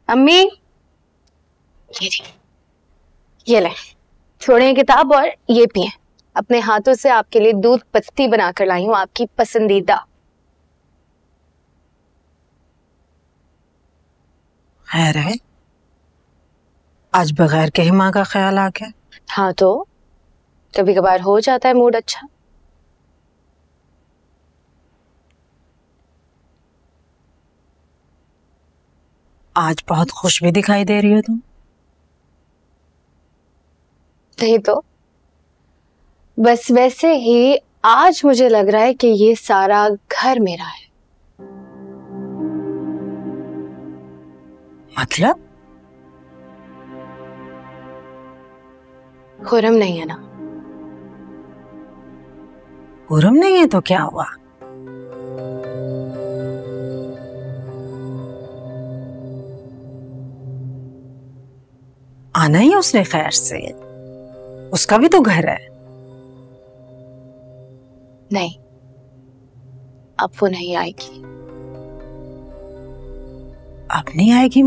अम्मी ये ले, छोड़ें किताब और ये पिए। अपने हाथों से आपके लिए दूध पत्ती बनाकर लाई हूँ, आपकी पसंदीदा। खैर है, आज बगैर कहीं माँ का ख्याल आ गया। हाँ तो कभी कभार हो जाता है मूड अच्छा। आज बहुत खुश भी दिखाई दे रही हो तुम। नहीं तो बस वैसे ही आज मुझे लग रहा है कि ये सारा घर मेरा है। मतलब? खुरम नहीं है ना? खुरम नहीं है तो क्या हुआ? आना ही उसने खैर से, उसका भी तो घर है। नहीं, अब वो नहीं आएगी। अब नहीं आएगी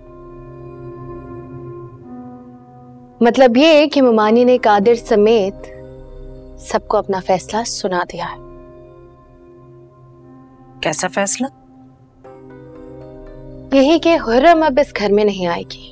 मतलब ये कि मुमानी ने कादिर समेत सबको अपना फैसला सुना दिया है। कैसा फैसला? यही कि हुर्रम अब इस घर में नहीं आएगी।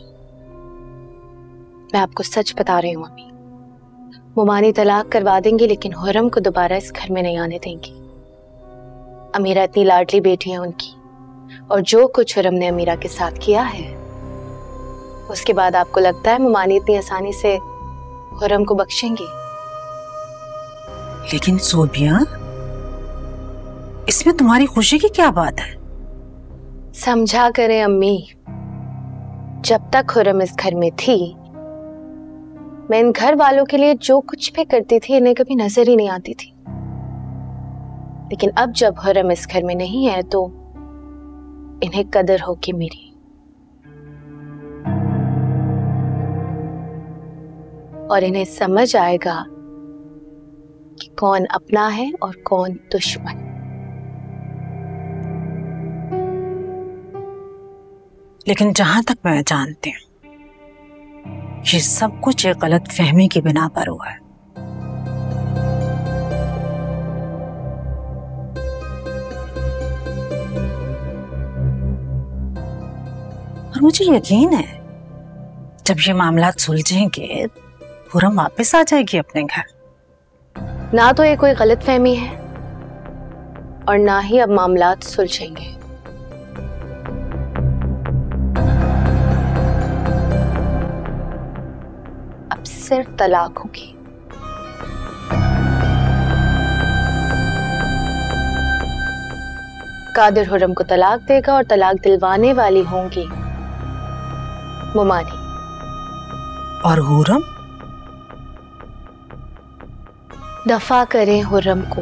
मैं आपको सच बता रही हूँ अम्मी, मुमानी तलाक करवा देंगी लेकिन हुर्रम को दोबारा इस घर में नहीं आने देंगी। अमीरा इतनी लाडली बेटी है उनकी, और जो कुछ हुर्रम ने अमीरा के साथ किया है, उसके बाद आपको लगता है मुमानी इतनी आसानी से हुर्रम को बख्शेंगी? लेकिन सोबिया, इसमें तुम्हारी खुशी की क्या बात है? समझा करें अम्मी, जब तक हुर्रम इस घर में थी मैं इन घर वालों के लिए जो कुछ भी करती थी इन्हें कभी नजर ही नहीं आती थी। लेकिन अब जब हुर्रम इस घर में नहीं है तो इन्हें कदर होगी मेरी। और इन्हें समझ आएगा कि कौन अपना है और कौन दुश्मन। लेकिन जहां तक मैं जानती हूँ, ये सब कुछ एक गलत फहमी की बिना पर हुआ है। और मुझे यकीन है जब ये मामला सुलझेंगे हुर्रम वापस आ जाएगी अपने घर। ना तो ये कोई गलत फहमी है और ना ही अब मामलात सुलझेंगे। अब सिर्फ तलाक होगी। कादिर हुर्रम को तलाक देगा और तलाक दिलवाने वाली होंगी मुमानी। और हुर्रम? दफा करें हुर्रम को।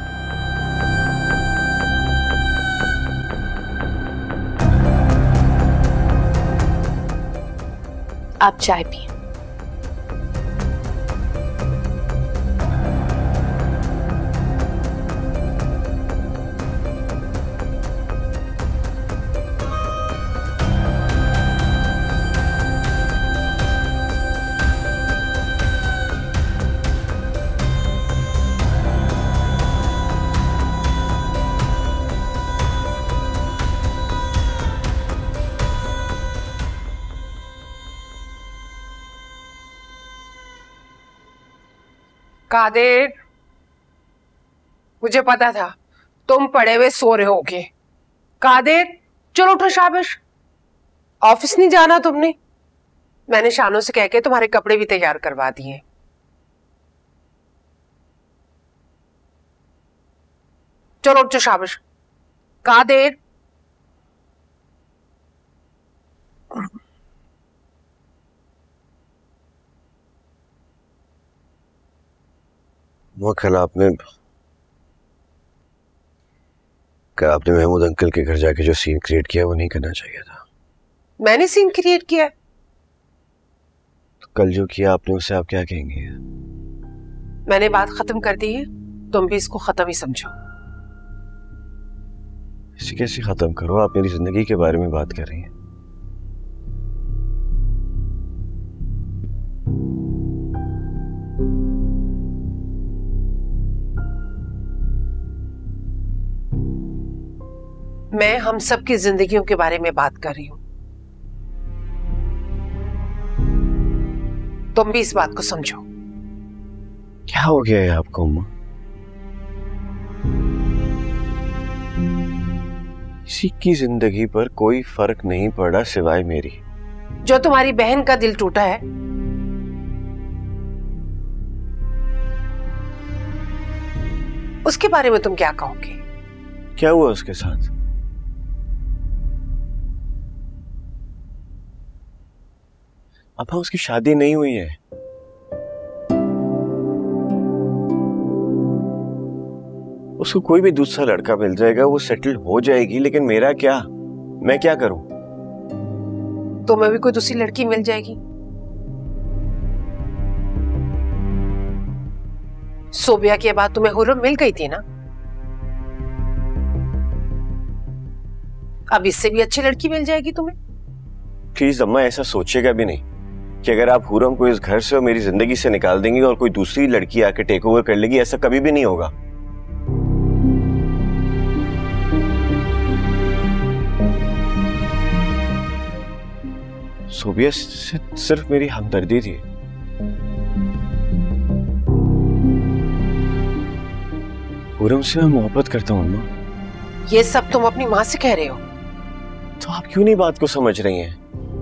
आप चाय पिए। कादिर, मुझे पता था तुम पड़े हुए सो रहे होगे। कादिर, चलो उठो, शाबाश। ऑफिस नहीं जाना तुमने? मैंने शानों से कह के तुम्हारे कपड़े भी तैयार करवा दिए। चलो उठो, शाबाश। कादिर, वो कल आपने महमूद अंकल के घर जाके जो सीन क्रिएट किया वो नहीं करना चाहिए था। मैंने सीन क्रिएट किया? तो कल जो किया आपने उससे आप क्या कहेंगे? मैंने बात खत्म कर दी है, तुम भी इसको खत्म ही समझो। इसे कैसे खत्म करो? आप मेरी जिंदगी के बारे में बात कर रही हैं। मैं हम सब की जिंदगियों के बारे में बात कर रही हूं। तुम भी इस बात को समझो। क्या हो गया है आपको अम्मा? किसी की जिंदगी पर कोई फर्क नहीं पड़ा सिवाय मेरी। जो तुम्हारी बहन का दिल टूटा है, उसके बारे में तुम क्या कहोगे? क्या हुआ उसके साथ? अब उसकी शादी नहीं हुई है। उसको कोई भी दूसरा लड़का मिल जाएगा, वो सेटल हो जाएगी, लेकिन मेरा क्या? मैं क्या करूं? तुम्हें भी कोई दूसरी लड़की मिल जाएगी। सोबिया के बाद तुम्हें हुर्रम मिल गई थी ना, अब इससे भी अच्छी लड़की मिल जाएगी तुम्हें। प्लीज अम्मा, ऐसा सोचेगा भी नहीं कि अगर आप हुर्रम को इस घर से और मेरी जिंदगी से निकाल देंगी और कोई दूसरी लड़की आके टेक ओवर कर लेगी, ऐसा कभी भी नहीं होगा। सोबिया सिर्फ मेरी हमदर्दी थी। हुर्रम से मैं मोहब्बत करता हूं अम्मा। ये सब तुम अपनी माँ से कह रहे हो? तो आप क्यों नहीं बात को समझ रही हैं?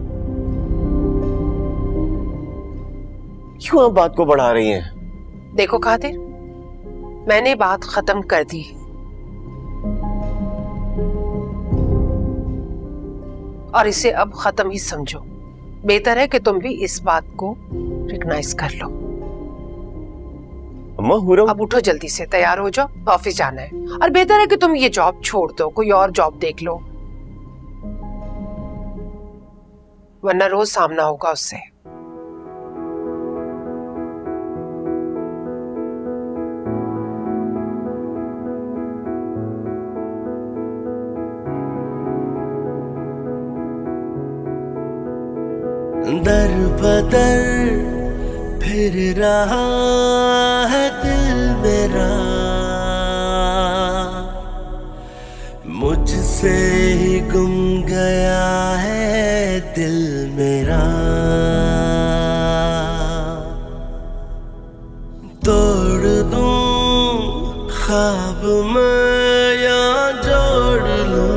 क्यों आप बात को बढ़ा रही हैं? देखो कादिर, मैंने बात खत्म कर दी। और इसे अब खत्म ही समझो। बेहतर है कि तुम भी इस बात को रिकॉग्नाइज कर लो। अम्मा हुर्रम, अब उठो, जल्दी से तैयार हो जाओ, ऑफिस जाना है। और बेहतर है कि तुम ये जॉब छोड़ दो, कोई और जॉब देख लो, वरना रोज सामना होगा उससे। दर बदर फिर रहा है दिल मेरा, मुझसे ही गुम गया है दिल मेरा। तोड़ दूं ख्वाब मैं या जोड़ लूं,